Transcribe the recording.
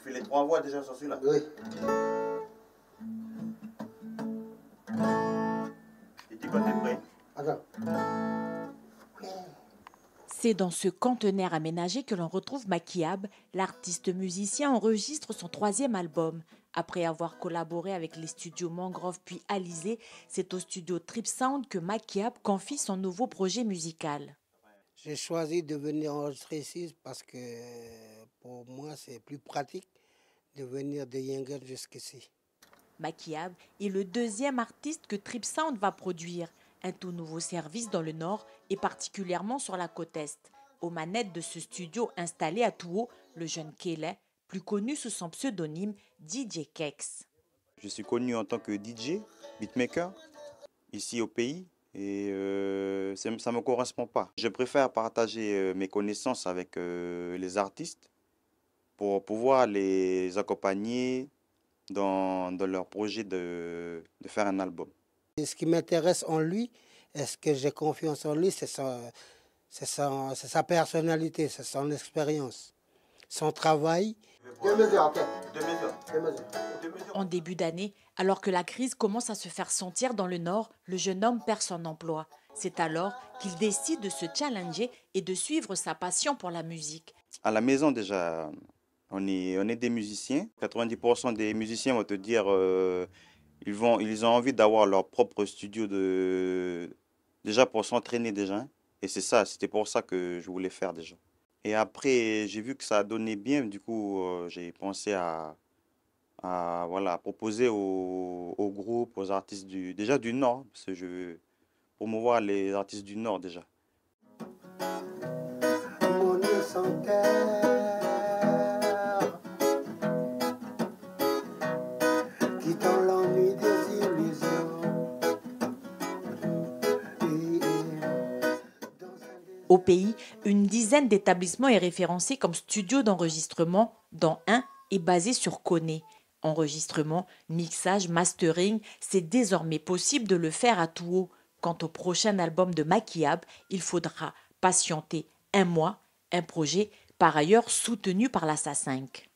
fais les 3 voix déjà sur celui-là? Oui. Et dis quand t'es prêt? Attends. C'est dans ce conteneur aménagé que l'on retrouve Makiab. L'artiste musicien enregistre son 3e album. Après avoir collaboré avec les studios Mangrove puis Alizé, c'est au studio Trip Sound que Makiab confie son nouveau projet musical. J'ai choisi de venir enregistrer ici parce que pour moi c'est plus pratique de venir de Yingel jusqu'ici. Makiab est le 2e artiste que Trip Sound va produire. Un tout nouveau service dans le Nord et particulièrement sur la côte Est. Aux manettes de ce studio installé à Touo, le jeune Kelly, plus connu sous son pseudonyme DJ Kex. Je suis connu en tant que DJ, beatmaker, ici au pays, et ça ne me correspond pas. Je préfère partager mes connaissances avec les artistes pour pouvoir les accompagner dans leur projet de faire un album. Et ce qui m'intéresse en lui, est-ce que j'ai confiance en lui, c'est sa personnalité, c'est son expérience, son travail. 2 mesures, ok. 2 mesures. 2 mesures. En début d'année, alors que la crise commence à se faire sentir dans le Nord, le jeune homme perd son emploi. C'est alors qu'il décide de se challenger et de suivre sa passion pour la musique. À la maison déjà, on est des musiciens. 90% des musiciens vont te dire ils ont envie d'avoir leur propre studio déjà pour s'entraîner déjà. Et c'est ça, c'était pour ça que je voulais faire déjà. Et après, j'ai vu que ça a donné bien, du coup, j'ai pensé voilà, proposer au groupe, aux artistes déjà du Nord, parce que je veux promouvoir les artistes du Nord déjà. Mon Dieu sans terre, quittant l'ennui des illusions. Au pays, une dizaine d'établissements est référencé comme studio d'enregistrement, dont un est basé sur Koné. Enregistrement, mixage, mastering, c'est désormais possible de le faire à Touo. Quant au prochain album de Makiab, il faudra patienter 1 mois, un projet par ailleurs soutenu par la SA5.